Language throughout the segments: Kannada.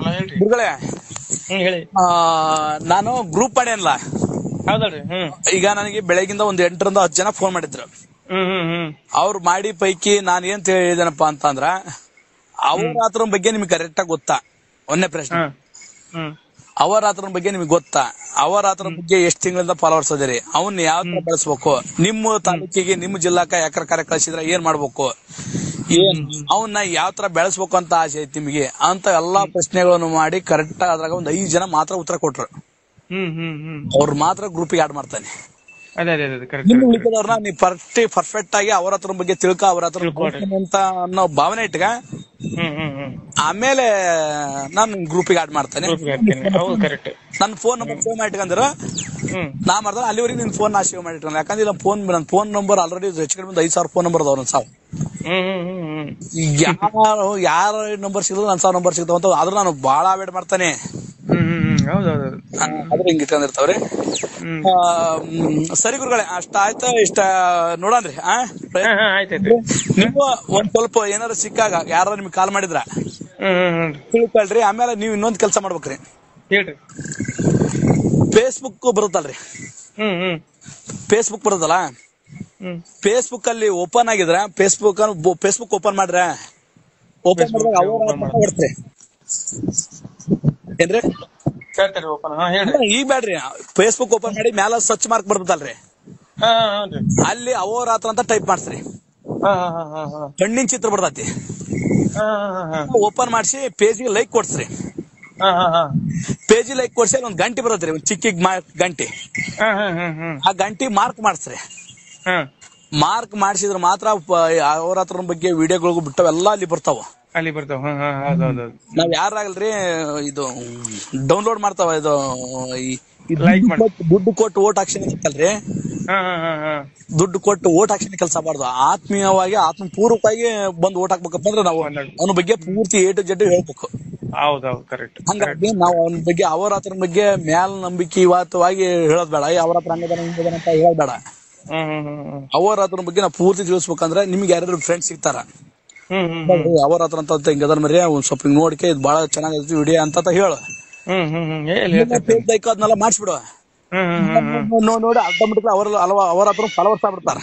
ಹೇಳ್ರಿ. ಗುರುಗಳೇ, ಹೇಳಿ. ನಾನು ಗ್ರೂಪ್ ಮಾಡ್ಯಾನಲ್ಲ, ಹೌದಲ್ರಿ. ಈಗ ನನಗೆ ಬೆಳಗಿಂದ ಒಂದ್ 8 ರಿಂದ 10 ಜನ ಫೋನ್ ಮಾಡಿದ್ರು. ಅವ್ರು ಮಾಡಿ ಪೈಕಿ ನಾನ್ ಏನ್ ಹೇಳಿದೇನಪ್ಪ ಅಂತಂದ್ರ, ಅವರಾತ್ರ ಬಗ್ಗೆ ನಿಮ್ಗೆ ಕರೆಕ್ಟ್ ಆಗಿ ಗೊತ್ತಾ? ಒಂದೇ ಪ್ರಶ್ನೆ, ಅವರಾತ್ರ ಬಗ್ಗೆ ನಿಮ್ಗೆ ಗೊತ್ತಾ? ಅವರಾತ್ರ ಬಗ್ಗೆ ಎಷ್ಟ್ ತಿಂಗಳಿಂದ ಫಾಲೋವರ್ಸ್ ಅದಿರಿ? ಅವನ್ನ ಯಾವ ತರ ಬೆಳೆಸ್ಬೇಕು? ನಿಮ್ಮ ತಾಲೂಕಿಗೆ ನಿಮ್ಮ ಜಿಲ್ಲಾಕ ಯಾಕ್ರ ಕಾರ್ಯ ಕಳಿಸಿದ್ರೆ ಏನ್ ಮಾಡ್ಬೇಕು? ಅವನ್ನ ಯಾವ ತರ ಬೆಳೆಸ್ಬೇಕು ಅಂತ ಆಸೆ ಐತಿ ನಿಮಗೆ ಅಂತ ಎಲ್ಲಾ ಪ್ರಶ್ನೆಗಳನ್ನು ಮಾಡಿ ಕರೆಕ್ಟ್ ಅದ್ರಾಗ ಒಂದ್ 5 ಜನ ಮಾತ್ರ ಉತ್ತರ ಕೊಟ್ರು. ಅವ್ರು ಮಾತ್ರ ಗ್ರೂಪಿಗೆ ಆಡ್ ಮಾಡ್ತಾನೆ. ನಿಮ್ಗೆ ಉಳಿದವ್ರನ್ನ ನೀವು ಪರ್ಫೆಕ್ಟ್ ಆಗಿ ಅವ್ರ ಹತ್ರ ಬಗ್ಗೆ ತಿಳ್ಕ, ಅವ್ರ ಹತ್ರ ಅಂತ ಅನ್ನೋ ಭಾವನೆ ಇಟ್ಕ, ಆಮೇಲೆ ನಾನು ಗ್ರೂಪಿಗೆ ಆಡ್ ಮಾಡ್ತೇನೆ. ನನ್ನ ಫೋನ್ ನಂಬರ್ ಸೇವ್ ಮಾಡಿ ಇಟ್ಕಂದ್ರ ನಾ ಮಾಡ್ದ ಅಲ್ಲಿವರೆಗೆ ನಿನ್ ಫೋನ್ ನಾ ಸೇವ್ ಮಾಡಿ ಇಟ್ಕೊಂಡ. ಯಾಕಂದ್ರೆ ನನ್ನ ಫೋನ್ ನಂಬರ್ ಆಲ್ರೆಡಿ ಹೆಚ್ಚು ಕಡಿಮೆ 5,000 ಫೋನ್ ನಂಬರ್ ಅದಾವ. 1,000 ಯಾರ ನಂಬರ್ ಸಿಗೋದು 1,000 ನಂಬರ್ ಸಿಗ್ತಾವ ಅಂತ ಆದ್ರೂ ನಾನು ಬಾಳ ಅವಾಯ್ಡ್ ಮಾಡ್ತಾನೆ. ಆದ್ರೆ ಹಿಂಗ ಇಟ್ಕೊಂಡಿರ್ತಾವ್ರಿ. ಸರಿ ಗುರುಗಳೇ, ಅಷ್ಟ ಆಯ್ತಾ? ಇಷ್ಟ ನೋಡನ್ರಿ. ನೀವು ಒಂದ್ ಸ್ವಲ್ಪ ಏನಾರು ಸಿಕ್ಕಾಗ ಯಾರು ನಿಮ್ಗೆ ಕಾಲ್ ಮಾಡಿದ್ರ ತಿಳ್ಕೊಳ್ರಿ. ಆಮೇಲೆ ನೀವ್ ಇನ್ನೊಂದ್ ಕೆಲ್ಸ ಮಾಡ್ಬೇಕ್ರಿ. ಫೇಸ್ಬುಕ್ ಬರುತ್ತಲ್ರಿ, ಫೇಸ್ಬುಕ್ ಬರುತ್ತಲ್ಲ, ಫೇಸ್ಬುಕ್ ಅಲ್ಲಿ ಓಪನ್ ಆಗಿದ್ರ ಫೇಸ್ಬುಕ್ ಓಪನ್ ಮಾಡ್ರ, ಓಪನ್ ಮಾಡಿದ್ರೆ ಬರ್ತ್ರಿ ಏನ್ರಿ? ಈಗ ಬ್ಯಾಡ್ರಿ, ಫೇಸ್ಬುಕ್ ಓಪನ್ ಮಾಡಿ ಮ್ಯಾಲ ಸರ್ಚ್ ಮಾರ್ಕ್ ಬರ್ತದಲ್ರಿ, ಅಲ್ಲಿ ಅಹೋರಾತ್ರ ಅಂತ ಟೈಪ್ ಮಾಡ್ಸ್ರಿ. ಕಣ್ಣಿನ ಚಿತ್ರ ಬರ್ತೈತಿ. ಓಪನ್ ಮಾಡಿಸಿ ಪೇಜಿಗೆ ಲೈಕ್ ಕೊಡ್ಸ್ರಿ. ಪೇಜಿ ಲೈಕ್ ಕೊಡ್ಸಿ ಒಂದ್ ಗಂಟೆ ಬರ್ತೈತ್ರಿ, ಒಂದ್ ಚಿಕ್ಕ ಗಂಟೆ. ಆ ಗಂಟೆ ಮಾರ್ಕ್ ಮಾಡಿಸ್ರಿ. ಮಾರ್ಕ್ ಮಾಡಿಸಿದ್ರೆ ಮಾತ್ರ ಅವ್ರ ಹತ್ರ ಬಗ್ಗೆ ವಿಡಿಯೋಗಳಿಗೂ ಬಿಟ್ಟವೆಲ್ಲ ಅಲ್ಲಿ ಬರ್ತಾವ. ನಾವ್ ಯಾರಾಗಲ್ರಿ ಇದು ಡೌನ್ಲೋಡ್ ಮಾಡ್ತಾವ, ಇದು ದುಡ್ಡು ಕೊಟ್ಟು ಓಟ್ ಹಾಕ್ಸಿನ ಅಂತಲ್ರಿ, ದುಡ್ಡು ಕೊಟ್ಟು ಓಟ್ ಹಾಕ್ಸಿನ ಕೆಲಸ ಮಾಡಬಾರ್ದು. ಆತ್ಮೀಯವಾಗಿ ಆತ್ಮಪೂರ್ವಕವಾಗಿ ಬಂದು ಓಟ್ ಹಾಕ್ಬೇಕಪ್ಪ ಅಂದ್ರೆ ನಾವು ಅವನ ಬಗ್ಗೆ ಪೂರ್ತಿ A to Z ಹೇಳ್ಬೇಕು. ಹಂಗಾಗಿ ನಾವು ಅವನ ಬಗ್ಗೆ ಅವರ ಹತ್ರ ಬಗ್ಗೆ ಮ್ಯಾಲ ನಂಬಿಕೆ ಇವತ್ತವಾಗಿ ಹೇಳೋದ್ ಬೇಡ. ಅವ್ರ ಹತ್ರ ಹಂಗದಾನ ಹಿಂಗದಾನ ಅಂತ ಹೇಳೋದ್ ಬೇಡ. ಅವರ ಹತ್ರ ಬಗ್ಗೆ ನಾವು ಪೂರ್ತಿ ತಿಳಿಸ್ಬೇಕಂದ್ರೆ ನಿಮ್ಗೆ ಯಾರ್ಯಾರು ಫ್ರೆಂಡ್ಸ್ ಸಿಗ್ತಾರ, ಅವರ ಹತ್ರ ಅಂತ ಹಿಂಗದಾನ ಮರಿ ಒಂದ್ ಸ್ವಲ್ಪ ನೋಡಿಕೆ ಇದು ಬಹಳ ಚೆನ್ನಾಗೈತಿ ವಿಡಿಯೋ ಅಂತ ಹೇಳು. ಅದನ್ನೆಲ್ಲ ಮಾಡಿಸ್ಬಿಡುವ. ನೋಡಿ ಆಟೋಮೆಟಿಕ್ ಅವರ ಹತ್ರ ಫಾಲೋವರ್ಸ್ ಆಗ್ಬಿಡ್ತಾರ.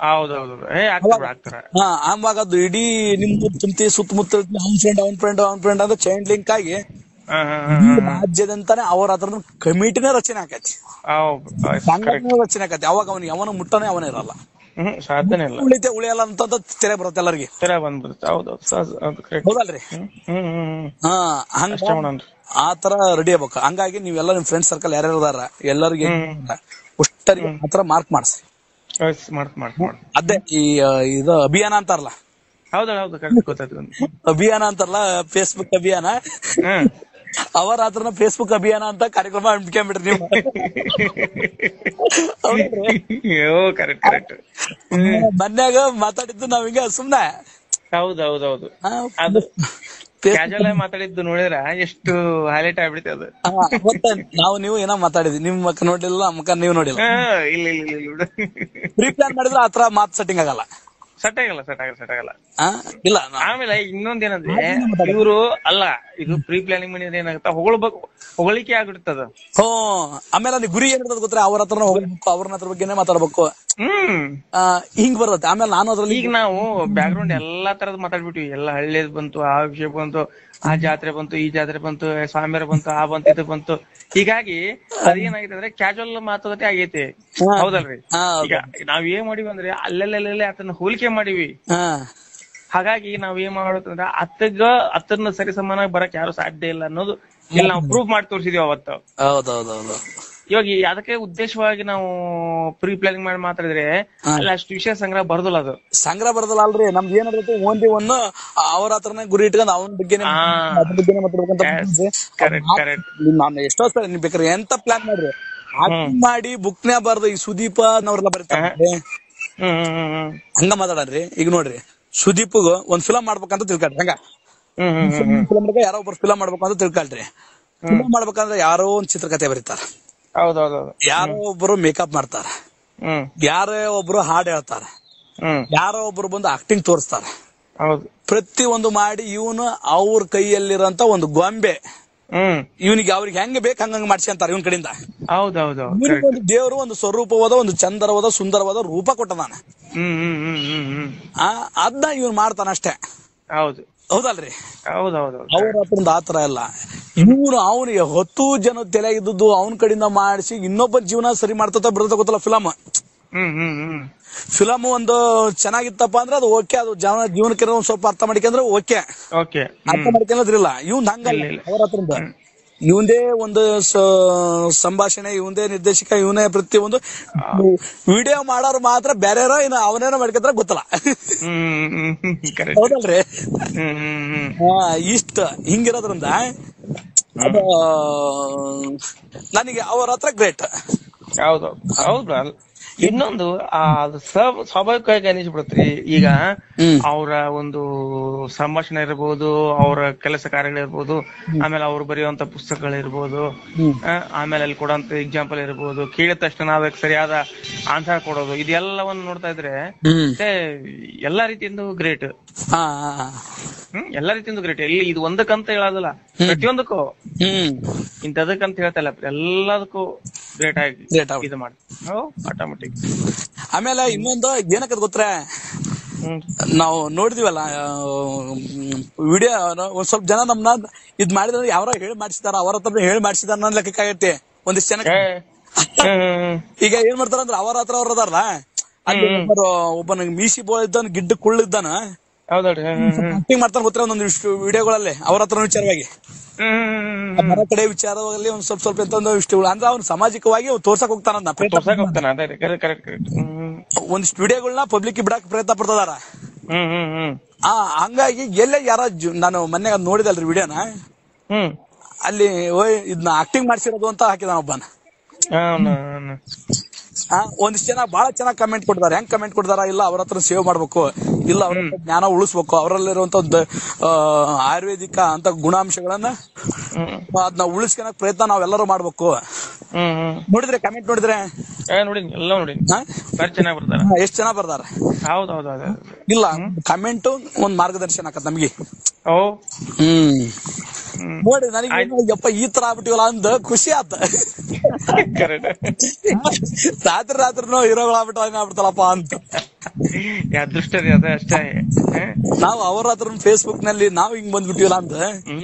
ಆವಾಗ ಅದು ಇಡೀ ನಿಮ್ ತುಂಬಿ ಸುತ್ತಮುತ್ತ ಅವನ್ ಫ್ರೆಂಡ್ ಅಂತ ಚೈನ್ ಲಿಂಕ್ ಆಗಿ ರಾಜ್ಯದಂತಾನೆ ಅವ್ರ ಹತ್ರ ಕಮಿಟಿನೇ ರಚನೆ ಆಕತಿ, ಸಂಘಟನೆ ರಚನೆ ಆಕತಿ. ಅವಾಗ ಅವನಿಗೆ ಅವನ ಮುಟ್ಟನೆ ಅವನೇ ಇರಲ್ಲ, ಉಳಿಯಲ್ಲ ಅಂತ ತೆರೆ ಬರುತ್ತೆ ಎಲ್ಲರಿಗೆ. ಹೌದಲ್ರಿ? ಆತರ ರೆಡಿ ಆಗ್ಬೇಕು. ಹಂಗಾಗಿ ನೀವೆಲ್ಲ ನಿಮ್ ಫ್ರೆಂಡ್ ಸರ್ಕಲ್ ಯಾರ್ಯಾರು ಅದಾರ ಎಲ್ಲರಿಗೆ ಅಷ್ಟರಿಗೆ ಆತರ ಮಾರ್ಕ್ ಮಾಡ್ಸಿ. ಅದೇ ಈ ಇದು ಅಭಿಯಾನ ಅಂತಾರಲ್ಲ, ಅಭಿಯಾನ ಅಂತಾರಲ್ಲ, ಫೇಸ್ಬುಕ್ ಅಭಿಯಾನ. ಅವರ ಹತ್ರನ ಫೇಸ್ಬುಕ್ ಅಭಿಯಾನ ಅಂತ ಕಾರ್ಯಕ್ರಮ ಹಮ್ಮಿಕೊಂಡ್ಬಿಟ್ರಿ ನೀವು. ಮನ್ಯಾಗ ಮಾತಾಡಿದ್ದು ನಾವ್ ಹಿಂಗ ಸುಮ್ನೆ ಮಾತಾಡಿದ್ದು ನೋಡಿದ್ರ ಎಷ್ಟು ಹೈಲೈಟ್ ಆಗ್ಬಿಡುತ್ತೆ ಅದು. ನಾವು ನೀವು ಏನೋ ಮಾತಾಡಿದ್ವಿ, ನಿಮ್ ಮಕ್ಕ ನೋಡಿಲ್ಲ, ಮಕ್ಕ ನೀವು ನೋಡಿಲ್ಲ. ಪ್ರೀ ಪ್ಲಾನ್ ಮಾಡಿದ್ರೆ ಆತರ ಮಾತ್ ಸೆಟ್ಟಿಂಗ್ ಆಗಲ್ಲ. ಸೆಟ್ ಆಗಲ್ಲ. ಇಲ್ಲ ಆಮೇಲೆ ಇನ್ನೊಂದೇನಂದ್ರೆ ಇವರು ಅಲ್ಲ, ಇದು ಪ್ರೀ ಪ್ಲಾನಿಂಗ್ ಮಾಡಿದ್ರೆ ಏನಾಗುತ್ತೆ, ಹೊಗಳಿಕೆ ಆಗ್ಬಿಡ್ತದ. ಆಮೇಲೆ ಅಲ್ಲಿ ಗುರಿ ಏನಿರ್ತದ ಗೊತ್ತಾ, ಅವ್ರ ಹತ್ರ ಹೋಗ್ಬೇಕು, ಅವ್ರ ಹತ್ರ ಬಗ್ಗೆನೇ ಮಾತಾಡ್ಬೇಕು, ಹಿಂಗ್ ಬರ್ತದೆ. ಆಮೇಲೆ ನಾನು ಅದ್ರಲ್ಲಿ ಈಗ ನಾವು ಬ್ಯಾಕ್ ಗ್ರೌಂಡ್ ಎಲ್ಲಾ ತರದ್ ಮಾತಾಡ್ಬಿಟ್ವಿ. ಎಲ್ಲ ಹಳ್ಳಿದ್ ಬಂತು, ಆ ವಿಷಯ ಬಂತು, ಆ ಜಾತ್ರೆ ಬಂತು, ಈ ಜಾತ್ರೆ ಬಂತು, ಸ್ವಾಮಿಯರ ಬಂತು, ಆ ಬಂತು, ಇದು ಬಂತು. ಹೀಗಾಗಿ ಅದೇನಾಗೈತೆ ಅಂದ್ರೆ ಕ್ಯಾಶುವಲ್ ಮಾತುಕತೆ ಆಗೈತಿ. ಹೌದಲ್ರಿ? ಈಗ ನಾವ್ ಏನ್ ಮಾಡಿವಿ ಅಂದ್ರೆ ಅಲ್ಲೆಲ್ಲೆಲ್ಲೆಲ್ಲ ಅದನ್ನ ಹೋಲಿಕೆ ಮಾಡಿವಿ. ಹಾಗಾಗಿ ನಾವ್ ಏನ್ ಮಾಡುತ್ತಂದ್ರೆ ಅತ್ತನ್ನ ಸರಿ ಸಮಾನ ಬರಕ್ ಯಾರು ಸಾಧ್ಯ ಇಲ್ಲ ಅನ್ನೋದು ಇಲ್ಲಿ ನಾವು ಪ್ರೂವ್ ಮಾಡಿ ತೋರಿಸಿದೀವಿ ಅವತ್ತು. ಹೌದೌದೌದು. ಇವಾಗ ಅದಕ್ಕೆ ಉದ್ದೇಶವಾಗಿ ನಾವು ಪ್ರೀ ಪ್ಲಾನಿಂಗ್ ಮಾಡಿ ಮಾತಾಡಿದ್ರೆ ಅಲ್ಲಿ ಅಷ್ಟು ವಿಷಯ ಸಂಗ್ರಹ ಬರೋದಿಲ್ಲ. ಅದು ಸಂಗ್ರಹ ಬರೋದಿಲ್ಲ ಅಲ್ರಿ. ನಮ್ದು ಏನಾಗುತ್ತೆ ಓನ್ಲಿ ಒಂದು ಅವ್ರ ಹತ್ರನೇ ಗುರಿ ಇಟ್ಕೊಂಡು ಅವನ ಬಗ್ಗೆನೇ ಮಾತಾಡ್ಬೇಕಂತ. ನಾನು ಎಷ್ಟೋ ಸಲ ನೀವ್ ಬೇಕಾದ್ರೆ ಎಂತ ಪ್ಲಾನ್ ಮಾಡ್ರಿ ಮಾಡಿ ಬುಕ್ನೇ ಬಾರ್ದು. ಈ ಸುದೀಪ ಅನ್ನವ್ರೆಲ್ಲ ಬರೀತಾರೆ ಹಂಗ ಮಾತಾಡ್ರಿ. ಈಗ ನೋಡ್ರಿ, ಸುದೀಪ್ಗ ಒಂದ್ ಫಿಲಮ್ ಮಾಡ್ಬೇಕಂತ ತಿಳ್ಕೊಳ್ರಿ. ಹಂಗ ಫಿಲಮ್ ಯಾರೋ ಒಬ್ರು ಫಿಲಮ್ ಮಾಡ್ಬೇಕು ಅಂತ ತಿಳ್ಕೊಳ್ರಿ. ಫಿಲಮ್ ಮಾಡ್ಬೇಕಂದ್ರೆ ಯಾರೋ ಒಂದ್ ಚಿತ್ರಕಥೆ ಬರೀತಾರ, ಯಾರೋ ಒಬ್ರು ಮೇಕಪ್ ಮಾಡ್ತಾರ, ಯಾರೋ ಒಬ್ರು ಹಾಡ್ ಹೇಳ್ತಾರ, ಯಾರೋ ಒಬ್ರು ಬಂದು ಆಕ್ಟಿಂಗ್ ತೋರಿಸ್ತಾರ. ಪ್ರತಿ ಒಂದು ಮಾಡಿ ಇವನು ಅವ್ರ ಕೈಯಲ್ಲಿರೋಂತ ಒಂದು ಗೊಂಬೆ ಇವನಿಗೆ ಅವ್ರಿಗೆ ಹೆಂಗ್ ಬೇಕು ಹಂಗಂಗ್ ಮಾಡ್ಸ್ಕೊಂತಾರ ಇವನ್ ಕಡೆಯಿಂದ. ಹೌದೌದು. ಇವನಿಗೊಂದು ದೇವರು ಒಂದು ಸ್ವರೂಪವಾದ ಒಂದು ಚಂದರವಾದ ಸುಂದರವಾದ ರೂಪ ಕೊಟ್ಟದಾನ. ಅದನ್ನ ಇವನ್ ಮಾಡ್ತಾನ ಅಷ್ಟೇ. ಹೌದು ಹೌದಲ್ರಿ? ಹೌದೌದು. ಅವ್ರ ಹತ್ರ ಆತರ ಎಲ್ಲ. ಇವನು ಅವನಿಗೆ 10 ಜನ ತಲೆಯಾಗಿದ್ದು ಅವನ ಕಡೆಯಿಂದ ಮಾಡಿಸಿ ಇನ್ನೊಬ್ಬ ಜೀವನ ಸರಿ ಮಾಡ್ತಾ ಬರೋದ ಗೊತ್ತಲ್ಲ ಫಿಲಮ್. ಫಿಲಮ್ ಒಂದು ಚೆನ್ನಾಗಿತ್ತಪ್ಪ ಅಂದ್ರೆ ಅದು ಓಕೆ, ಅದು ಜೀವನಕ್ಕೆ ಒಂದ್ ಸ್ವಲ್ಪ ಅರ್ಥ ಮಾಡಿಕೊಂಡ್ರೆ ಓಕೆ, ಅರ್ಥ ಮಾಡ್ಕೊಂಡ್ರಿಲ್ಲ. ಇವ್ನ್ ಹಂಗಲ್ಲ. ಅವ್ರ ಹತ್ರ ಇವಂದೇ ಒಂದು ಸಂಭಾಷಣೆ, ಇವಂದೇ ನಿರ್ದೇಶಕ, ಇವನೇ ಪ್ರತಿಯೊಂದು ವಿಡಿಯೋ ಮಾಡೋರು ಮಾತ್ರ ಬೇರೆಯರೋ ಇನ್ನು ಅವನೇನೋ ಮಾಡ್ಕೊಂಡ್ರೆ ಗೊತ್ತಲ್ಲ. ಹೌದಲ್ರಿ? ಇಷ್ಟ ಹಿಂಗಿರೋದ್ರಿಂದ ನನಗೆ ಅವ್ರ ಹತ್ರ ಗ್ರೇಟ್. ಹೌದು ಹೌದು. ಇನ್ನೊಂದು ಅದು ಸ್ವಾಭಾವಿಕವಾಗಿ ಅನಿಸ್ಬಿಡತ್ರಿ. ಈಗ ಅವರ ಒಂದು ಸಂಭಾಷಣೆ ಇರ್ಬೋದು, ಅವರ ಕೆಲಸ ಕಾರ್ಯಗಳಿರ್ಬೋದು, ಆಮೇಲೆ ಅವ್ರು ಬರೆಯುವಂತ ಪುಸ್ತಕಗಳಿರ್ಬೋದು, ಆಮೇಲೆ ಅಲ್ಲಿ ಕೊಡುವಂತ ಎಕ್ಸಾಂಪಲ್ ಇರ್ಬೋದು, ಕೇಳಿದ ತಕ್ಷಣ ನಾವು ಅದಕ್ಕೆ ಸರಿಯಾದ ಆನ್ಸರ್ ಕೊಡೋದು, ಇದೆಲ್ಲವನ್ನು ನೋಡ್ತಾ ಇದ್ರೆ ಎಲ್ಲಾ ರೀತಿಯಿಂದ ಗ್ರೇಟ್. ಎಲ್ಲಾ ರೀತಿಯಿಂದ ಗ್ರೇಟ್. ಎಲ್ಲಿ ಇದು ಒಂದಕ್ಕಂತ ಹೇಳೋದಿಲ್ಲ, ಪ್ರತಿಯೊಂದಕ್ಕೂ ಇಂಥದಕ್ಕಂತ ಹೇಳ್ತಾ ಇಲ್ಲ, ಎಲ್ಲದಕ್ಕೂ ಗ್ರೇಟ್ ಆಗಿ ಇದು ಮಾಡಿ ಆಟೋಮೆಟಿಕ್. ಆಮೇಲೆ ಇನ್ನೊಂದು ಏನಕ್ಕದ್ ಗೊತ್ತೇ, ನಾವು ನೋಡಿದಿವಲ್ಲ ವಿಡಿಯೋ, ಒಂದ್ ಸ್ವಲ್ಪ ಜನ ನಮ್ನ ಇದ್ ಮಾಡಿದ್ರೆ ಯಾರೋ ಹೇಳಿ ಮಾಡಿಸಿದಾರ, ಅವರ ಹತ್ರ ಹೇಳಿ ಮಾಡಿಸಿದಾರ ನನ್ನ ಲೆಕ್ಕಕ್ಕಾಗತ್ತೆ ಒಂದಿಷ್ಟು ಜನ. ಈಗ ಏನ್ ಮಾಡ್ತಾರ ಅಂದ್ರೆ ಅವರ ಹತ್ರ ಅವ್ರ ಅದಾರಲ್ಲ, ಅಲ್ಲಿ ಒಬ್ಬನ ಮೀಸಿ ಇದ್ದಾನ, ಗಿಡ್ಡ ಕುಳ್ಳಿದ್ದಾನ, ಆಕ್ಟಿಂಗ್ ಮಾಡ್ತಾನೆ ಗೊತ್ತಿರ ಒಂದೊಂದಿಷ್ಟು ವಿಡಿಯೋಗಳಲ್ಲಿ ಅವ್ರ ಹತ್ರ ವಿಚಾರವಾಗಿ, ಮನೆ ಕಡೆ ವಿಚಾರವಾಗಿ ಒಂದ್ ಸ್ವಲ್ಪ ಎಂತ ಇಷ್ಟು ಅಂದ್ರೆ ಅವ್ನು ಸಾಮಾಜಿಕವಾಗಿ ತೋರ್ಸಕ್ ಹೋಗ್ತಾನ. ಒಂದಿಷ್ಟು ವಿಡಿಯೋಗಳನ್ನ ಪಬ್ಲಿಕ್ ಬಿಡಕ್ ಪ್ರಯತ್ನ ಪಡ್ತದಾರ. ಹಂಗಾಗಿ ಎಲ್ಲೇ ಯಾರ ನಾನು ಮೊನ್ನೆ ನೋಡಿದಲ್ರಿ ವಿಡಿಯೋನ, ಅಲ್ಲಿ ಇದನ್ನ ಆಕ್ಟಿಂಗ್ ಮಾಡ್ಸಿರೋದು ಅಂತ ಹಾಕಿದಾನ ಒಬ್ಬನ. ಒಂದಿಷ್ಟು ಜನ ಬಹಳ ಚೆನ್ನಾಗಿ ಕಮೆಂಟ್ ಕೊಡ್ತಾರೆ. ಹೆಂಗ್ ಕಮೆಂಟ್ ಕೊಡ್ತಾರ, ಇಲ್ಲ ಅವ್ರ ಹತ್ರ ಸೇವ್ ಮಾಡ್ಬೇಕು, ಇಲ್ಲ ಅವ್ರ ಜ್ಞಾನ ಉಳಿಸ್ಬೇಕು, ಅವರಲ್ಲಿರುವಂತ ಆಯುರ್ವೇದಿಕ ಅಂತ ಗುಣಾಂಶಗಳನ್ನ ಅದನ್ನ ಉಳಿಸ್ಕೊಳಕ್ ಪ್ರಯತ್ನ ನಾವೆಲ್ಲರೂ ಮಾಡ್ಬೇಕು. ನೋಡಿದ್ರೆ ಕಮೆಂಟ್ ನೋಡಿದ್ರೆ ಎಷ್ಟ್ ಚೆನ್ನಾಗ್ ಬರ್ತಾರ. ಇಲ್ಲ ಕಮೆಂಟ್ ಒಂದ್ ಮಾರ್ಗದರ್ಶನ ಆಕತ್ ನಮ್ಗೆ. ನೋಡಿ ನನಗೆ ಯಪ್ಪ ಈ ತರ ಆಗ್ಬಿಟ್ಟಿವಲ್ಲ ಅಂದ ಖುಷಿ ಆತ. ರಾತ್ರಿನೂ ಹೀರೋಗಳು ಆಗ್ಬಿಟ್ಟಲ್ಲಪ್ಪ ಅಂತ. ಅದೃಷ್ಟ ರೀ, ಅದ ಅಷ್ಟೇ. ನಾವು ಅವ್ರ ಹತ್ರ ಫೇಸ್ಬುಕ್ ನಲ್ಲಿ ನಾವು ಹಿಂಗ್ ಬಂದ್ಬಿಟ್ಟಿವಲ್ಲ ಅಂತ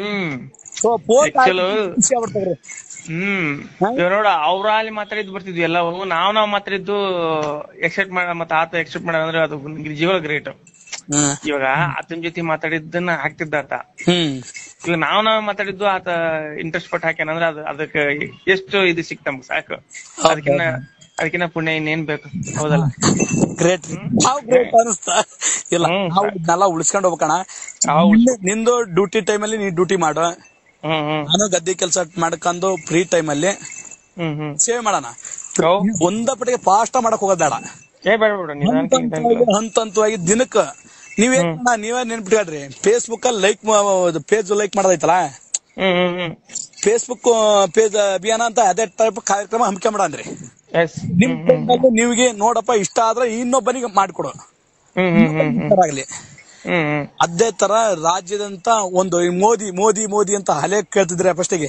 ಖುಷಿ ಆಗ್ಬಿಡ್ತಾವ್ರಿ. ನೋಡ ಅವ್ರ ಅಲ್ಲಿ ಮಾತಾಡಿದ್ ಬರ್ತಿದ್ವಿ ಎಲ್ಲ, ನಾವ್ ಮಾತಾಡಿದ್ದು ಎಕ್ಸೆಪ್ಟ್ ಮಾಡ, ಮತ್ತ ಆತ ಎಕ್ಸೆಪ್ಟ್ ಮಾಡ ಅಂದ್ರೆ ಅದು ಜೀವ ಗ್ರೇಟ್. ಇವಾಗ ಆತನ ಜೊತೆ ಮಾತಾಡಿದ್ದನ್ನ ಹಾಕ್ತಿದ್ದ ಆತ, ಈಗ ನಾವ್ ಮಾತಾಡಿದ್ದು ಆತ ಇಂಟ್ರೆಸ್ಟ್ ಪಟ್ಟು ಹಾಕ್ಯಾನಂದ್ರೆ ಅದಕ್ಕೆ ಎಷ್ಟು ಇದು ಸಿಕ್ತ ನಮ್ಗೆ ಸಾಕು. ಅದಕ್ಕಿನ್ನ ಪುಣ್ಯ ಇನ್ನೇನ್ ಬೇಕು, ಹೌದಲ್ಲ? ಗ್ರೇಟ್ ಅನಿಸ್ತಾ ಇಲ್ಲ. ನಾವು ಇದನ್ನೆಲ್ಲ ಉಳಿಸ್ಕೊಂಡ್ ಹೋಗ್ಬೇಕಣ. ನಿಂದು ಡ್ಯೂಟಿ ಟೈಮ್ ಅಲ್ಲಿ ನೀ ಡ್ಯೂಟಿ ಮಾಡು, ನಾನು ಗದ್ದೆ ಕೆಲಸ ಮಾಡ್ಕೊಂಡು ಫ್ರೀ ಟೈಮ್ ಅಲ್ಲಿ ಸೇವ್ ಮಾಡೋಣ. ಒಂದಪಟ್ಟಿಗೆ ಫಾಸ್ಟ್ ಮಾಡಕ್ ಹೋಗೋದ್ ಬೇಡ. ಹಂತವಾಗಿ ದಿನಕ್ಕ ನೀವೇ ನೆನ್ಪಿಟ್ಕೊಳ್ರಿ, ಫೇಸ್ಬುಕ್ ಅಲ್ಲಿ ಪೇಜ್ ಲೈಕ್ ಮಾಡೋದೈತಲ್ಲ, ಫೇಸ್ಬುಕ್ ಪೇಜ್ ಅಭಿಯಾನ ಅಂತ ಅದೇ ಟೈಪ್ ಕಾರ್ಯಕ್ರಮ ಹಮ್ಮಿಕೊಂಡ್ಬಿಡನ್ರಿ. ನಿಮ್ ನೀವಿಗೆ ನೋಡಪ್ಪ ಇಷ್ಟ ಆದ್ರೆ ಇನ್ನೊಬ್ಬನಿಗೆ ಮಾಡ್ಕೊಡು ಆಗ್ಲಿ. ಅದೇ ತರ ರಾಜ್ಯದಂತ ಒಂದು ಮೋದಿ ಮೋದಿ ಮೋದಿ ಅಂತ ಹಲೆ ಕೇಳ್ತಿದ್ರೆ ಫಸ್ಟಿಗೆ,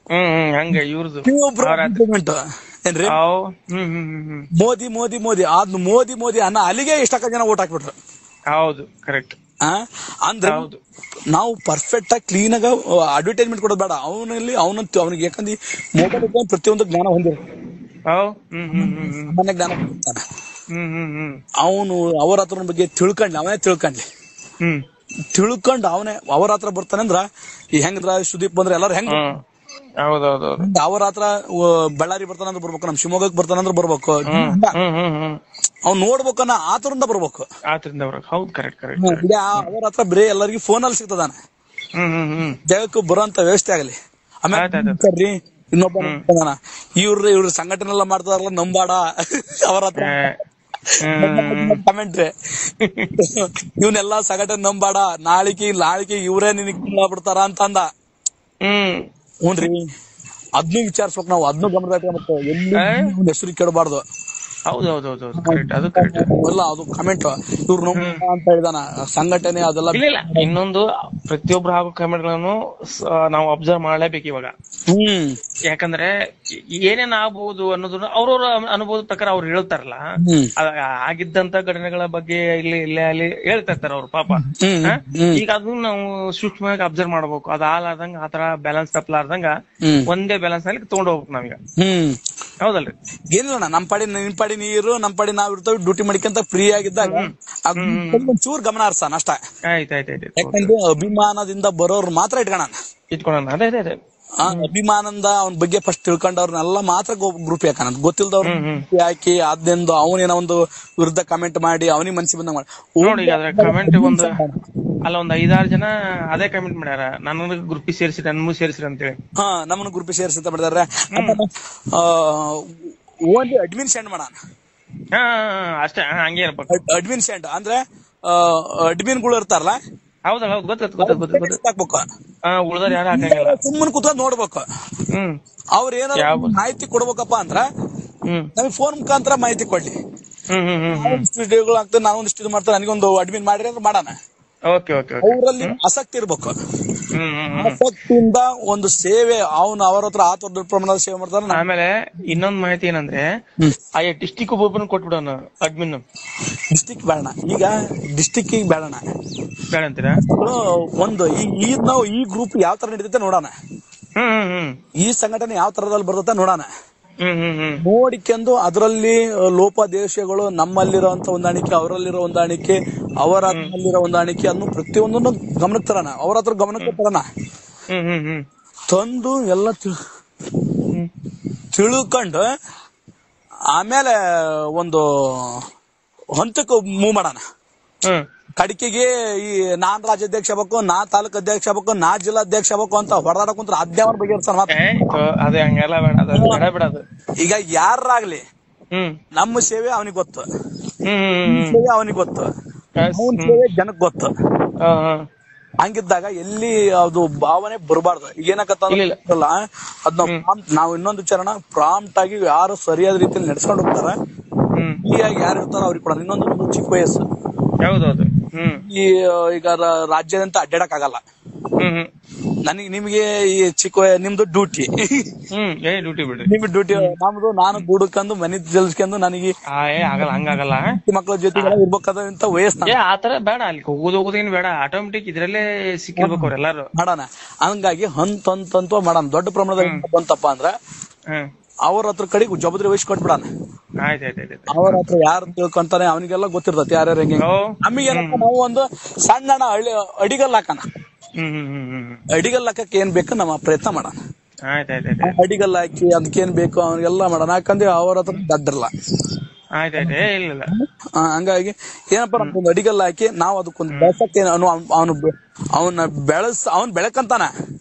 ಏನ್ರಿ ಮೋದಿ ಮೋದಿ ಮೋದಿ ಅದ್ ಮೋದಿ ಮೋದಿ ಅನ್ನೋ ಅಲ್ಲಿಗೆ ಇಷ್ಟಕ್ಕ ಜನ ಓಟ್ ಹಾಕ್ಬಿಟ್ರು. ಹೌದು, ಕರೆಕ್ಟ್. ಅಂದ್ರೆ ನಾವು ಪರ್ಫೆಕ್ಟ್ ಆಗಿ ಕ್ಲೀನ್ ಆಗ ಅಡ್ವರ್ಟೈಸ್ಮೆಂಟ್ ಕೊಡೋದು ಬೇಡ. ಅವನಿಗೆ ಯಾಕಂದ್ರೆ ಮೊಬೈಲ್ ಪ್ರತಿಯೊಂದು ಜ್ಞಾನ ಹೊಂದಿರುತ್ತೆ, ಸಾಮಾನ್ಯ ಜ್ಞಾನ ಹೊಂದಿರ್ತಾನೆ. ಅವನು ಅವ್ರ ಹತ್ರ ಬಗ್ಗೆ ಅವನೇ ತಿಳ್ಕೊಂಡು ಅವನೇ ಅವ್ರ ಹತ್ರ ಬರ್ತಾನೆ. ಅಂದ್ರ ಈ ಹೆಂಗದ್ರ ಸುದೀಪ್ ಬಂದ್ರೆ ಎಲ್ಲಾರು ಹೆಂಗ್ ಅವ್ರ ಹತ್ರ ಬಳ್ಳಾರಿ ಬರ್ತಾನಂದ್ರೆ ಬರ್ಬೇಕು, ನಮ್ ಶಿವಮೊಗ್ಗಕ್ಕೆ ಬರ್ತಾನಂದ್ರೆ ಬರ್ಬೇಕು, ಅವ್ನ್ ನೋಡ್ಬೇಕನ್ನ ಆತರಿಂದ ಬರ್ಬೇಕು. ಅವ್ರ ಹತ್ರ ಬರೀ ಎಲ್ಲರಿಗೂ ಫೋನ್ ಅಲ್ಲಿ ಸಿಗ್ತದಾನ, ಜಾಗಕ್ಕೂ ಬರೋಂತ ವ್ಯವಸ್ಥೆ ಆಗಲಿ. ಆಮೇಲೆ ಇನ್ನೊಬ್ಬ ಇವ್ರ ಸಂಘಟನೆ ಎಲ್ಲ ಮಾಡ್ತಾರಲ್ಲ ನಂಬಾಡ, ಅವರ ಹತ್ರ ಕಮೆಂಟ್ರಿ ಇವನೆಲ್ಲಾ ಸಂಘಟನೆ ನಂಬಾಡ, ನಾಳಿಕೆ ಇವ್ರೇ ನಿನಗ್ ಬಿಡ್ತಾರ ಅಂತ ಅಂದ. ಹ್ಞೂನ್ರಿ, ಅದ್ನು ವಿಚಾರಿಸ್ಬೇಕು ನಾವು, ಅದ್ನು ಗಮನ ಮತ್ತೆ ಎಲ್ಲಿ ಹೆಸರು ಕೇಳಬಾರ್ದು. ಹೌದೌದೌದೌದು ಕರೆಕ್ಟ್, ಅದು ಕರೆಕ್ಟ್. ಎಲ್ಲ ಅದು ಕಮೆಂಟ್ ಇವ್ರು ಅಂತ ಹೇಳಿದಾನ ಸಂಘಟನೆ ಅದೆಲ್ಲ. ಇಲ್ಲ ಇನ್ನೊಂದು ಪ್ರತಿಯೊಬ್ರು ಹಾಕೋ ಕಮೆಂಟ್ಗಳನ್ನು ನಾವು ಅಬ್ಸರ್ವ್ ಮಾಡ್ಲೇಬೇಕು ಇವಾಗ. ಯಾಕಂದ್ರೆ ಏನೇನ್ ಆಗ್ಬಹುದು ಅನ್ನೋದನ್ನ ಅವ್ರವ್ರ ಅನುಭವದ ಪ್ರಕಾರ ಅವ್ರು ಹೇಳ್ತಾರಲ್ಲ, ಆಗಿದ್ದಂತ ಘಟನೆಗಳ ಬಗ್ಗೆ ಇಲ್ಲೇ ಅಲ್ಲಿ ಹೇಳ್ತಾ ಇರ್ತಾರ ಅವ್ರು ಪಾಪ. ಈಗ ಅದನ್ನ ನಾವು ಸೂಕ್ಷ್ಮವಾಗಿ ಅಬ್ಸರ್ವ್ ಮಾಡ್ಬೇಕು. ಅದ್ ಹಾಲಾರ್ದಂಗ ಆತರ ಬ್ಯಾಲೆನ್ಸ್ ತಪ್ಪಲಾರ್ದಂಗ ಒಂದೇ ಬ್ಯಾಲೆನ್ಸ್ ನಲ್ಲಿ ತಗೊಂಡ್ ಹೋಗ್ಬೇಕು ನಾವೀಗ. ಹೌದಲ್ರಿ? ಏನಿಲ್ಲ, ನಮ್ ಪಾಡಿ ನಿಮ್ ಪಾಡಿ ನೀರು, ನಮ್ ಪಾಡಿ ನಾವ್ ಇರ್ತೇವೆ ಡ್ಯೂಟಿ ಮಾಡಿಕಂತ ಫ್ರೀ ಆಗಿದ್ದಾಗ ಒಂಚೂರ್ ಗಮನ ಹರ್ಸಾನ ಅಷ್ಟ. ಆಯ್ತಾಯ್ತಾಯ್ತು. ಯಾಕಂದ್ರೆ ಅಭಿಮಾನದಿಂದ ಬರೋರು ಮಾತ್ರ ಇಟ್ಕೊಳ್ಳೋಣ. ಅದೇ ಅದೇ ಅದೇ ಅಭಿಮಾನದಿಂದ ಅವ್ನ ಬಗ್ಗೆ ಫಸ್ಟ್ ತಿಳ್ಕೊಂಡವ್ರನ್ನೆಲ್ಲ ಮಾತ್ರ ಗ್ರೂಪ್ ಯಾಕನ, ಗೊತ್ತಿಲ್ದವ್ರು ಹಾಕಿ ಅದ್ನಿಂದ ಅವನೇನ ಒಂದು ವಿರುದ್ಧ ಕಮೆಂಟ್ ಮಾಡಿ ಅವನಿಗೆ ಮನ್ಸಿಗೆ ಬಂದಂಗ ಮಾಡಿ ನೋಡಿ. ಕಮೆಂಟ್ ಒಂದ್ 5-6 ಜನ ಅದೇ ಕಮೆಂಟ್ ಮಾಡ್ಯಾರ, ನನ್ನ ಗ್ರೂಪಿಗೆ ಸೇರಿಸಿರಿ, ನನ್ಗೂ ಸೇರಿಸಿರಿ ಅಂತೇಳಿ. ನಮ್ಮನ್ನು ಗ್ರೂಪಿಗೆ ಸೇರಿಸಿ ಅಂತ ಮಾಡಿದಾರೆ. ಓನ್ಲಿ ಅಡ್ಮಿನ್ ಸೆಂಡ್ ಮಾಡೋಣ ಅಷ್ಟೇ, ಹಂಗೆ ಇರ್ಬೇಕು. ಅಡ್ಮಿನ್ ಸೆಂಡ್ ಅಂದ್ರೆ ಅಡ್ಮಿನ್ ಗಳು ಇರ್ತಾರಲ್ಲ, ಹೌದಲ್ಲ? ಹೌದು, ಗೊತ್ತಾಗ್ಬೇಕು. ಉಳ್ದವ್ರು ಯಾರು ಹಾಕಂಗಿಲ್ಲ, ಸುಮ್ಮನೆ ಕೂತ್ಕೊಂಡ್ ನೋಡ್ಬೇಕು. ಅವ್ರ ಏನಾರ ಮಾಹಿತಿ ಕೊಡ್ಬೇಕಪ್ಪ ಅಂದ್ರ ನಮಗೆ ಫೋನ್ ಮುಖಾಂತರ ಮಾಹಿತಿ ಕೊಡ್ಲಿ. ವಿಡಿಯೋಗಳು ಆಗ್ತದೆ, ನಾವೊಂದಿಷ್ಟು ಇದು ಮಾಡ್ತಾರೆ, ನನಗೊಂದು ಅಡ್ಮಿನ್ ಮಾಡ್ರಿ ಅಂದ್ರೆ ಮಾಡೋಣ. ಅವರಲ್ಲಿ ಆಸಕ್ತಿ ಇರ್ಬೇಕು. ಆಸಕ್ತಿಯಿಂದ ಒಂದು ಸೇವೆ ಅವರ ಹತ್ರ ದೊಡ್ಡ ಪ್ರಮಾಣದ ಸೇವೆ ಮಾಡ್ತಾರ. ಆಮೇಲೆ ಇನ್ನೊಂದ್ ಮಾಹಿತಿ ಏನಂದ್ರೆ, ಆಯಾ ಡಿಸ್ಟಿಕ್ ಒಬ್ಬೊಬ್ಬನ ಕೊಟ್ಬಿಡೋಣ ಅಡ್ಮಿನ್. ಡಿಸ್ಟಿಕ್ ಬೇಡ, ಈಗ ಡಿಸ್ಟಿಕ್ ಬೇಡಣ, ಬೇಡ ಅಂತೀರಾ? ಒಂದು ನಾವು ಈ ಗ್ರೂಪ್ ಯಾವ ತರ ನಡೀತೈತೆ ನೋಡೋಣ, ಈ ಸಂಘಟನೆ ಯಾವ ತರದಲ್ಲಿ ಬರ್ತೈತೆ ನೋಡೋಣ. ನೋಡಿಕೊಂಡು ಅದರಲ್ಲಿ ಲೋಪದೇಶಗಳು, ನಮ್ಮಲ್ಲಿರುವಂತ ಹೊಂದಾಣಿಕೆ, ಅವರಲ್ಲಿರೋ ಹೊಂದಾಣಿಕೆ, ಅವರಲ್ಲಿರೋ ಹೊಂದಾಣಿಕೆ ಅನ್ನು ಪ್ರತಿಯೊಂದನ್ನು ಗಮನಕ್ಕೆ ತರೋಣ. ಅವ್ರ ಹತ್ರ ಗಮನಕ್ಕೆ ತರೋಣ, ತಂದು ಎಲ್ಲ ತಿಳ್ಕೊಂಡು ಆಮೇಲೆ ಒಂದು ಹಂತಕ್ಕೆ ಮೂವ್ ಮಾಡೋಣ. ಕಡಿಕೆಗೆ ಈ ನಾನ್ ರಾಜ್ಯಾಧ್ಯಕ್ಷ ಆಗ್ಬೇಕು, ನಾ ತಾಲೂಕ್ ಅಧ್ಯಕ್ಷ ಆಗ್ಬೇಕು, ನಾ ಜಿಲ್ಲಾಧ್ಯಕ್ಷ ಆಗ್ಬೇಕು ಅಂತ ಹೊಡೆದಾಡ ಕುಂತ್ರ ಅದ್ಯಾವನ್ ಬಗೆಹರಿಸ್ತಾನ. ಈಗ ಯಾರಾಗ್ಲಿ ನಮ್ಮ ಸೇವೆ ಅವನಿಗೆ ಗೊತ್ತು, ಸೇವೆ ಅವನಿಗೆ ಗೊತ್ತು, ಅವನ ಸೇವೆ ಜನಕ್ ಗೊತ್ತು. ಹಂಗಿದ್ದಾಗ ಎಲ್ಲಿ ಅದು ಭಾವನೆ ಬರಬಾರ್ದು. ಏನಕ್ಕಲ್ಲ ಅದನ್ನ ನಾವು ಇನ್ನೊಂದು ವಿಚಾರನ ಪ್ರಾಂಪ್ಟ್ ಆಗಿ ಯಾರು ಸರಿಯಾದ ರೀತಿಯಲ್ಲಿ ನಡೆಸ್ಕೊಂಡು ಹೋಗ್ತಾರ, ಯಾರು ಇರ್ತಾರ ಅವ್ರಿಗೆ ಕೊಡೋಣ. ಇನ್ನೊಂದು ಚಿಕ್ಕ ವಯಸ್ಸು, ಈಗ ರಾಜ್ಯದಂತ ಅಡ್ಡಾಡಕ್ ಆಗಲ್ಲ. ನಿಮ್ಗೆ ಈ ನಿಮ್ದು ಡ್ಯೂಟಿ, ನಿಮ್ಗೆ ಡ್ಯೂಟಿ, ನಮ್ದು ನಾನು ದುಡ್ಕಂದು ಮನೆ ಜಲ್ಸ್ಕೊಂಡು ನನಗೆ ಹಂಗಾಗಲ್ಲ. ಮಕ್ಕಳ ಜೊತೆ ಇರ್ಬೇಕಾದಂತ ವಯಸ್ಸು ಆತರ ಬೇಡ, ಅಲ್ಲಿ ಹೋಗೋದೇನು ಬೇಡ, ಆಟೋಮೆಟಿಕ್ ಇದ್ರಲ್ಲೇ ಸಿಕ್ಕಿರ್ಬೇಕು ಅವ್ರೆಲ್ಲಾರು ಮಾಡೋಣ. ಹಂಗಾಗಿ ಹಂತ ಮಾಡೋಣ. ದೊಡ್ಡ ಪ್ರಮಾಣದಲ್ಲಿ ಬಂತಪ್ಪ ಅಂದ್ರ ಅವ್ರ ಹತ್ರ ಕಡೆಗೆ ಜವಾಬ್ದಾರಿ ವಹಿಸಿ ಕೊಟ್ಬಿಡಣ. ಅವ್ರ ಹತ್ರ ಯಾರು ತಿಳ್ಕೊಂತಾನೆ ಅವನಿಗೆಲ್ಲ ಗೊತ್ತಿರ್ತತಿ ಯಾರ್ಯಾರ ಹೆಂಗೆ. ನಮಗೆ ನಾವು ಒಂದು ಸಣ್ಣ ಅಡಿಗಲ್ ಹಾಕೋಣ, ಅಡಿಗಲ್ ಹಾಕಕ್ ಏನ್ ಬೇಕು ನಮ್ಮ ಪ್ರಯತ್ನ ಮಾಡೋಣ. ಅಡಿಗಲ್ ಹಾಕಿ ಅದಕ್ಕೇನ್ ಬೇಕು ಅವ್ನಿಗೆಲ್ಲ ಮಾಡೋಣ. ಯಾಕಂದ್ರೆ ಅವ್ರ ಹತ್ರ ದಡ್ಡಲ್ಲ. ಹಂಗಾಗಿ ಏನಪ್ಪಾ ನಮ್ಗೊಂದು ಅಡಿಗಲ್ ಹಾಕಿ ನಾವು ಅದಕ್ಕೊಂದು ಬೆಳಸಕ್ಕೆ ಅವನ್ ಬೆಳಕಂತಾನ,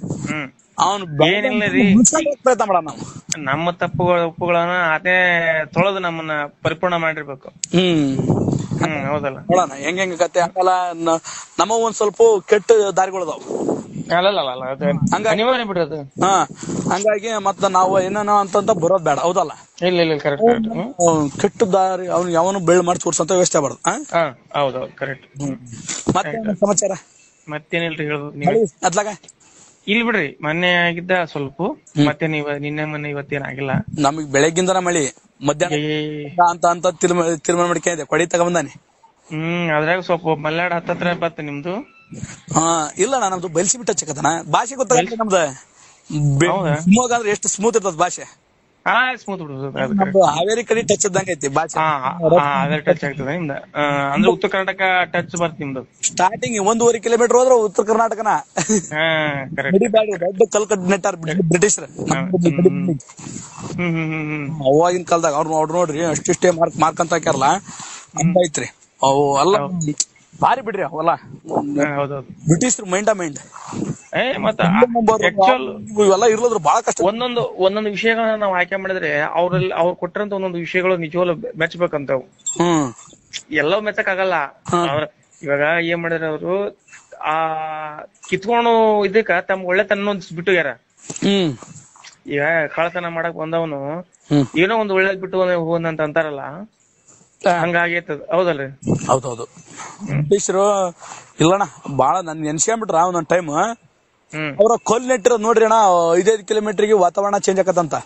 ಪ್ರಯತ್ನ ಮಾಡೋಣ. ನಮ್ಮ ಒಪ್ಪುಗಳನ್ನ ಅದೇ ತೊಳೆದು ನಮ್ಮನ್ನ ಪರಿಪೂರ್ಣ ಮಾಡಿರ್ಬೇಕು. ಹೌದಲ್ಲ? ನೋಡೋಣ ಹೆಂಗ ಕತೆ. ಆಮೇಲೆ ನಮ್ಮ ಒಂದ್ ಸ್ವಲ್ಪ ಕೆಟ್ಟ ದಾರಿಗಳದಾವ್, ಅನಿವಾರ್ಯ ಬಿಡೋದು. ಹಂಗಾಗಿ ಮತ್ತ ನಾವು ಏನೇನೋ ಅಂತ ಬರೋದ್ ಬೇಡ. ಹೌದಲ್ಲ? ಇಲ್ಲ ಕರೆಕ್ಟ್. ಕೆಟ್ಟ ದಾರಿ ಅವ್ನು ಯಾವನು ಬೆಳ್ ಮಾಡಿ ತೋರ್ಸಂತ ವ್ಯವಸ್ಥೆ ಬಾರ್ದು. ಹೌದೌದು ಕರೆಕ್ಟ್. ಮತ್ತೆ ಸಮಾಚಾರ ಮತ್ತೇನಿಲ್ರಿ ಹೇಳ್ಬೋದು ಅದ್ಲಾಗ. ಇಲ್ಲಿ ಬಿಡ್ರಿ, ಮೊನ್ನೆ ಆಗಿದ್ದ ಸ್ವಲ್ಪ, ಮತ್ತೆ ನಿನ್ನೆ ಮೊನ್ನೆ ಇವತ್ತೇನಾಗಿಲ್ಲ. ನಮಗ್ ಬೆಳಗ್ಗಿಂದನ ಮಳಿ, ಮಧ್ಯಾಹ್ನ ಅಂತ ತೀರ್ಮಾನ ಮಾಡ್ಕೊಂಡಿದ್ದೆ, ಕೊಡಿ ತಗೊಂಬಂದಾನೆ. ಅದ್ರಾಗ ಸ್ವಲ್ಪ ಮಲ್ನಾಡ್ ಹತ್ತತ್ರ ಬತ್ತ ನಿಮ್ದು. ಇಲ್ಲ ನಮ್ದು ಬಯಲ್ಸಿ ಬಿಟ್ಟ ಹಚ್ಚಕತನ. ಭಾಷೆ ಗೊತ್ತಾಗಲ್ಲ ನಮ್ದು. ಶಿವಮೊಗ್ಗ ಅಂದ್ರೆ ಎಷ್ಟು ಸ್ಮೂತ್ ಇರ್ತದ ಭಾಷೆ. ಸ್ಮೂತ್ ಬಿಡುದು. ಹಾವೇರಿ ಕಡೆ ಟಚ್ ಇದ್ದಂಗ ಐತಿ ಭಾಷೆ. ಟಚ್ ಆಗ್ತದೆ ನಿಮ್ದ. ಅಂದ್ರೆ ಉತ್ತರ ಕರ್ನಾಟಕ ಟಚ್ ಬರ್ತ ನಿಮ್ದು. ಸ್ಟಾರ್ಟಿಂಗ್ 1.5 ಕಿಲೋಮೀಟರ್ ಹೋದ್ರೆ ಉತ್ತರ ಕರ್ನಾಟಕನ. ದೊಡ್ಡ ಕಲ್ಕಟ್ ನೆಟ್ಟಾರ ಬ್ರಿಟಿಷರ್. ಅವಾಗಿನ ಕಾಲದಾಗ ಅವ್ರು ನೋಡ್ರಿ ಅಷ್ಟಿಷ್ಟೇ ಮಾರ್ಕ್ ಅಂತ ಹಾಕ್ಯಾರಲ್ಲ, ಹಂಗ ಐತ್ರಿ ಅವು ಅಲ್ಲ. ಭಾರಿ ಬಿಡ್ರಿ ಅವೆಲ್ಲ ಬ್ರಿಟಿಷರ್ ಮೈಂಡ್ ಇವೆಲ್ಲ ಇರ್ಲದ್ರ ಬಹಳ ಕಷ್ಟ. ಒಂದೊಂದು ವಿಷಯಗಳನ್ನ ನಾವು ಆಯ್ಕೆ ಮಾಡಿದ್ರೆ ಅವ್ರು ಕೊಟ್ಟಿರಂತ ಒಂದೊಂದು ವಿಷಯಗಳು ನಿಜವಾಗ್ಲೂ ಮೆಚ್ಚಬೇಕಂತವು. ಎಲ್ಲವೂ ಮೆಚ್ಚಕ್ ಆಗಲ್ಲ. ಇವಾಗ ಏನ್ ಮಾಡಿದ್ರೆ ಅವರು ಕಿತ್ಕೊಂಡು ಇದಕ್ಕ ತಮ್ಮ ಒಳ್ಳೆತನ ಬಿಟ್ಟು ಯಾರ. ಈಗ ಕಳ್ಳತನ ಮಾಡಕ್ ಬಂದವನು ಏನೋ ಒಂದು ಒಳ್ಳೇದ್ ಬಿಟ್ಟು ಹೋಗಂತ ಅಂತಾರಲ್ಲ, ಹಂಗಾಗೈತದ ಹೌದಲ್ರಿ. ಹೌದೌದು. ಬ್ರಿಟಿಷರು ಇಲ್ಲಣ್ಣ ಬಾಳ ನನ್ ನೆನ್ಸ್ಕೊಂಡ್ಬಿಟ್ರ ಒಂದೊಂದ್ ಟೈಮ್ ಅವ್ರ ಕೊಲ್ ನೆಟ್ಟಿರೋದ್ ನೋಡ್ರಿ ಅಣ್ಣ 5 ಕಿಲೋಮೀಟರ್ಗೆ ವಾತಾವರಣ ಚೇಂಜ್ ಆಕತ್ತಂತ.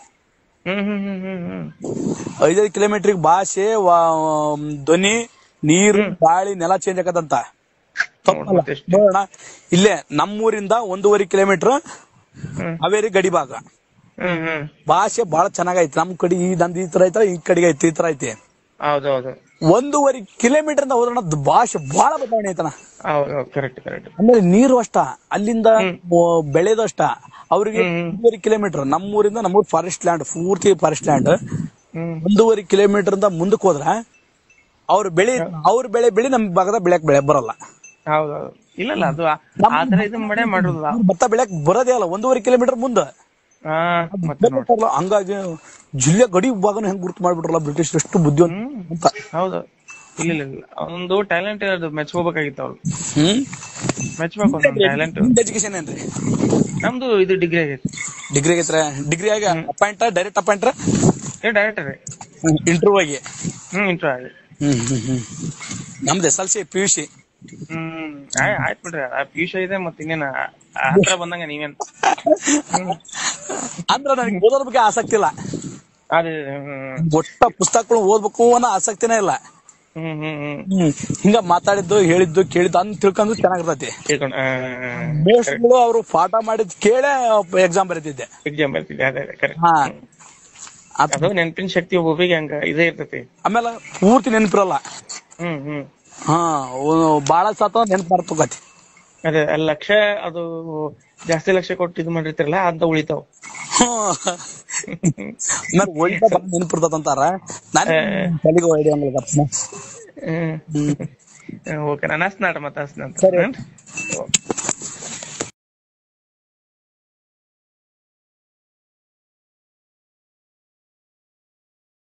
5 ಕಿಲೋಮೀಟರ್ಗೆ ಭಾಷೆ ಧ್ವನಿ ನೀರು ಗಾಳಿ ನೆಲ ಚೇಂಜ್ ಆಕತ್ತಂತ. ನೋಡೋಣ ಇಲ್ಲೇ ನಮ್ಮೂರಿಂದ 1.5 ಕಿಲೋಮೀಟರ್ ಹಾವೇರಿ ಗಡಿ ಭಾಗ ಭಾಷೆ ಬಹಳ ಚೆನ್ನಾಗೈತಿ. ನಮ್ ಕಡೆ ನಂದು ಈ ತರ ಐತ, ಈ ಕಡೆಗೆ ಐತಿ ಈ ತರ ಐತಿ. ಹೌದೌದು. 1.5 ಕಿಲೋಮೀಟರ್ ಹೋದ್ರಣ ಭಾಷೆ ಬಹಳ ಬದಲಾವಣೆ ಐತನ. ಆಮೇಲೆ ನೀರು ಅಷ್ಟ, ಅಲ್ಲಿಂದ ಬೆಳೆದು ಅಷ್ಟ. ಅವ್ರಿಗೆ 1.5 ಕಿಲೋಮೀಟರ್ ನಮ್ಮೂರಿಂದ ನಮ್ಮೂರ್ ಫಾರೆಸ್ಟ್ ಲ್ಯಾಂಡ್, ಪೂರ್ತಿ ಫಾರೆಸ್ಟ್ ಲ್ಯಾಂಡ್. 1.5 ಕಿಲೋಮೀಟರ್ ಇಂದ ಮುಂದಕ್ಕೆ ಹೋದ್ರ ಅವ್ರ ಬೆಳೆ ನಮ್ ಭಾಗದ ಬೆಳೆ ಬರಲ್ಲ. ಹೌದೌದು. ಇಲ್ಲ ಅದು ಆತರ ಇದು ಮಾಡೇ ಮಾಡುದು. ಭತ್ತ ಬೆಳೆಯಕ್ ಬರೋದೇ ಅಲ್ಲ 1.5 ಕಿಲೋಮೀಟರ್ ಮುಂದೆ. ಹಂಗಾಗಿ ಜಿಲ್ಲೆ ಗಡಿ ಭಾಗನ ಹೆಂಗ್ ಗುರ್ತು ಮಾಡ್ಬಿಟ್ರಲ್ಲ ಬ್ರಿಟಿಷ್, ಎಷ್ಟು ಬುದ್ಧಿವಂತ. ಹೌದು. ಇಲ್ಲ ಒಂದು ಟ್ಯಾಲೆಂಟ್ ಮೆಚ್ಕೋಬೇಕಾಗಿತ್ತು ಅವ್ರು. ಮೆಚ್ಬೇಕು ಟ್ಯಾಲೆಂಟ್. ಎಜುಕೇಶನ್ ಏನ್ರಿ? ನಮ್ದು ಇದು ಡಿಗ್ರಿ ಆಗೈತಿ. ಡಿಗ್ರಿ ಆಗೈತ್ರ? ಡಿಗ್ರಿ ಆಗಿ ಅಪಾಯಿಂಟ್ ಡೈರೆಕ್ಟ್ ಅಪಾಯಿಂಟ್? ಡೈರೆಕ್ಟ್ ರೀ. ಇಂಟರ್ವ್ಯೂ ಆಗಿ? ಇಂಟರ್ವ್ಯೂ ಆಗಿ. ನಮ್ದು SLC PUC. ಆಯ್ತು ಬಿಡ್ರಿ, PUC ಇದೆ ಮತ್ತೆ ಇನ್ನೇನ ಹತ್ರ ಬಂದಂಗ ನೀವೇನ್. ಅಂದ್ರ ನನಗೆ ಓದೋದ್ರ ಬಗ್ಗೆ ಆಸಕ್ತಿ ಇಲ್ಲ. ಅದೇ ಒಟ್ಟ ಪುಸ್ತಕಗಳು ಓದ್ಬೇಕು ಅನ್ನೋ ಆಸಕ್ತಿನೇ ಇಲ್ಲ. ಹಿಂಗ ಮಾತಾಡಿದ್ದು ಹೇಳಿದ್ದು ಕೇಳಿದ್ದು ಅಂತ ತಿಳ್ಕೊಂಡು ಚೆನ್ನಾಗಿರ್ತೈತಿ. ಬೇಸ್ಗಳು ಅವ್ರು ಪಾಠ ಮಾಡಿದ್ ಕೇಳೇ ಎಕ್ಸಾಮ್ ಬರೀತಿದ್ದೆ. ಅದು ನೆನಪಿನ ಶಕ್ತಿ ಒಬ್ಬೊಬ್ಬಿಗೆ ಹಂಗ ಇದೇ ಇರ್ತೈತಿ. ಆಮೇಲೆ ಪೂರ್ತಿ ನೆನಪಿರಲ್ಲ. ಬಾಳ ಸಾತ ನೆನಪು ಮಾಡ್ತೋಗತಿ. ಅದೇ ಲಕ್ಷ ಅದು ಜಾಸ್ತಿ ಲಕ್ಷ ಕೊಟ್ಟು ಇದು ಮಾಡಿರ್ತಿರಲ್ಲ ಅಂತ ಉಳಿತಾವ್. ನೆನಪಿರ್ತದಂತಾರ. ನಾನು ಓಕೆ, ನಾನು ಹಸ್ನಾಟ ಮತ್ತೆ ಹಸ್ನ.